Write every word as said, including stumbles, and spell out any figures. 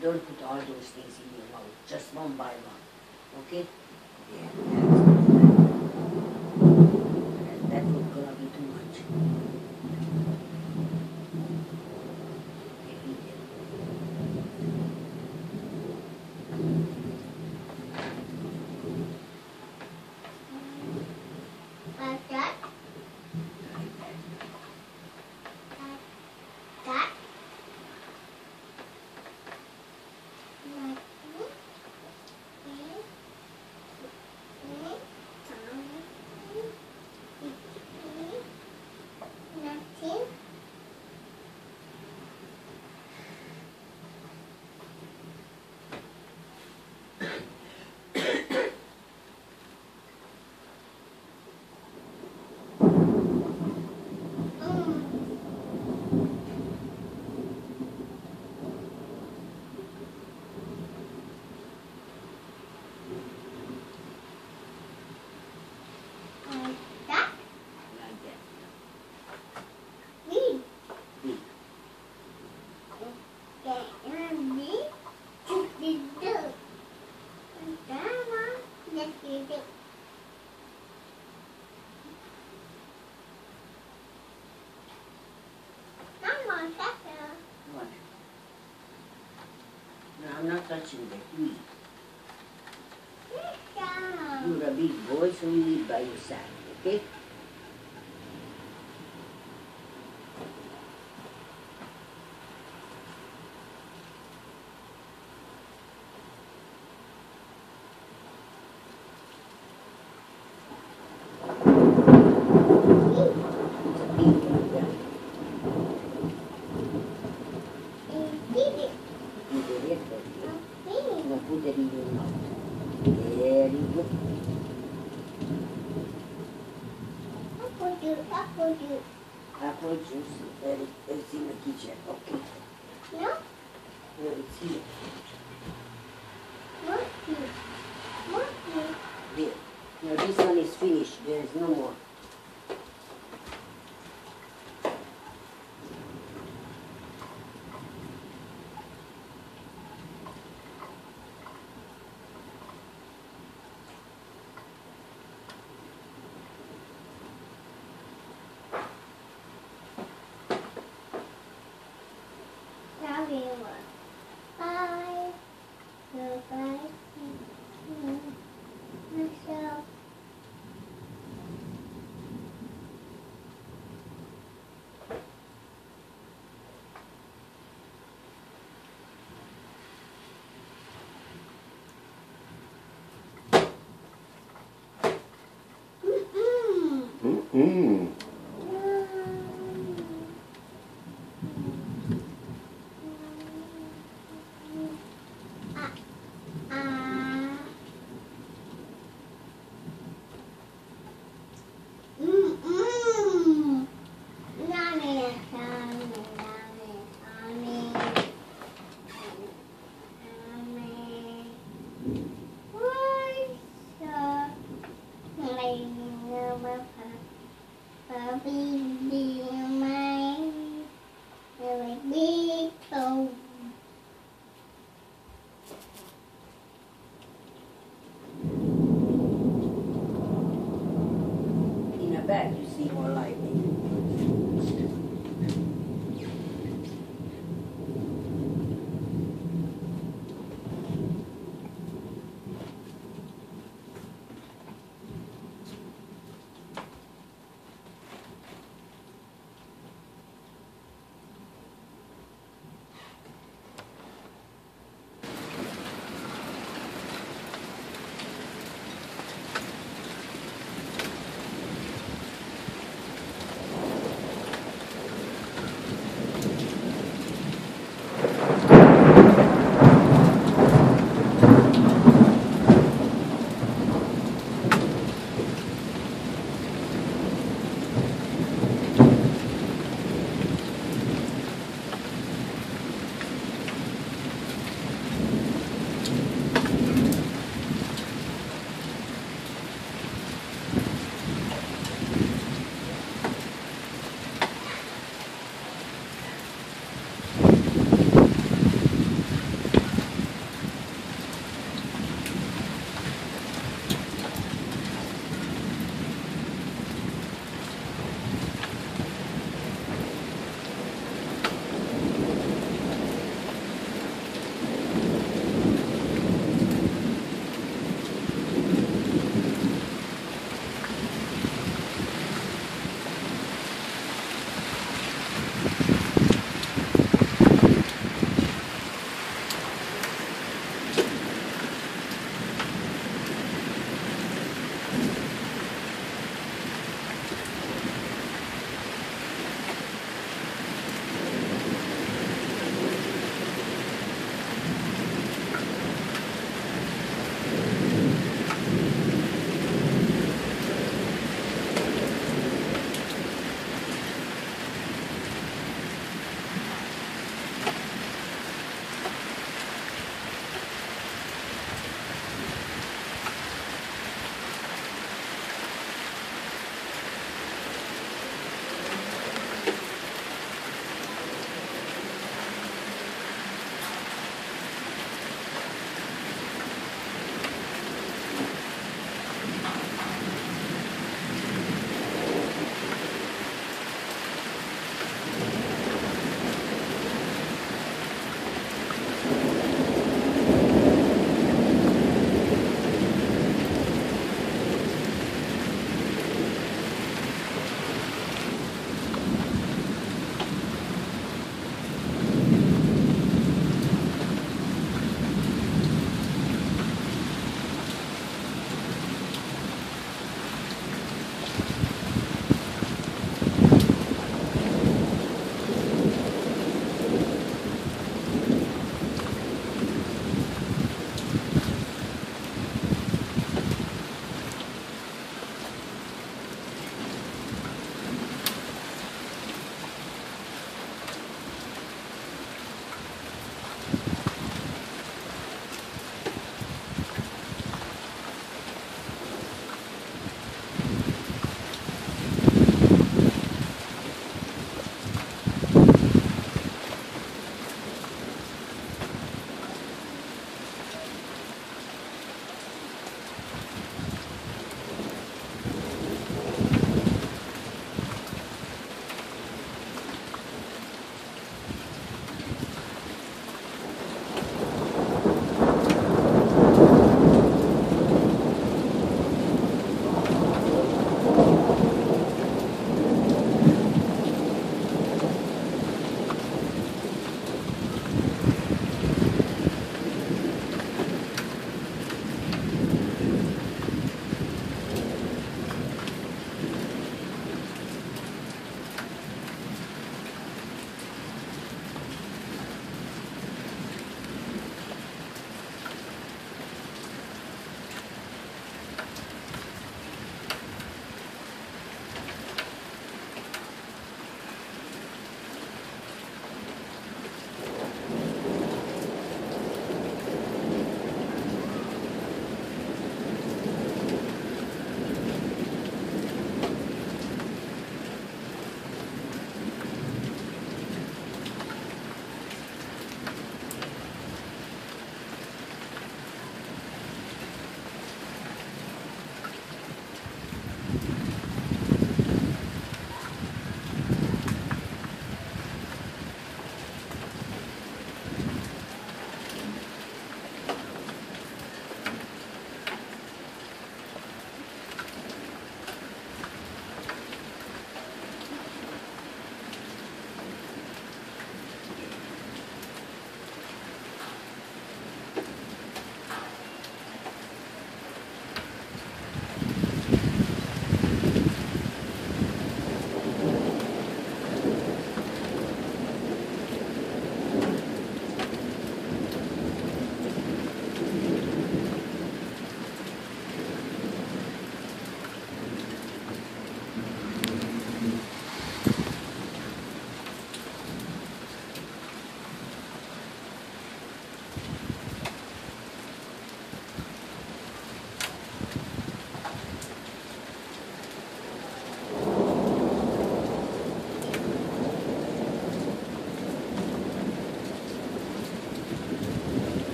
don't put all those things in your mouth, just one by one. Okay? Yeah, that's good. And that would gonna be too much. Okay, eat it. Like that? Like that. That? Like this? This? This? Nothing. Like that? Like that. Big. Big. Okay, and big. Just this do. And that one, just this do. Come on, Pepper. What? No, I'm not touching that. You eat. Down. You're a big boy, so you eat by yourself, okay? It's a big one, yeah. Eat it. You did it, but Okay. now put it in your mouth. Very good. Apple juice, apple juice. Apple juice, very, it's in the kitchen, okay? No? No, it's here. More juice. More juice. There. Now this one is finished, there is no more. Now we want five, no five, myself. Mm-mm. Mm-mm. Ah, ah. Mm-mm. Yummy, yummy, yummy, yummy. Yummy. What's up? My little puppy, be mine. Really big toe. In the back, you see more lightning.